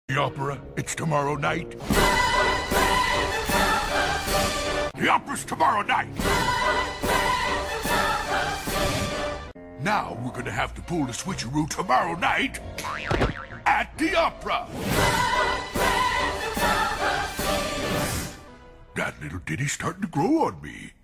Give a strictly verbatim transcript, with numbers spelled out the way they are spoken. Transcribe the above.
The opera, it's tomorrow night. The opera's tomorrow night. Now we're gonna have to pull the switcheroo tomorrow night at the opera. That little ditty's starting to grow on me.